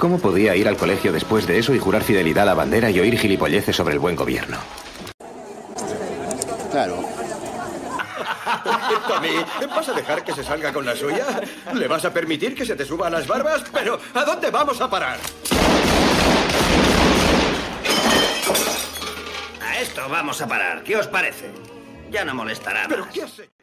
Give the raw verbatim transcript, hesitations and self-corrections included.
¿Cómo podía ir al colegio después de eso y jurar fidelidad a la bandera y oír gilipolleces sobre el buen gobierno? Claro. Tommy, ¿vas a dejar que se salga con la suya? ¿Le vas a permitir que se te suba a las barbas? Pero, ¿a dónde vamos a parar? A esto vamos a parar. ¿Qué os parece? Ya no molestará ¿Pero más. qué has hecho?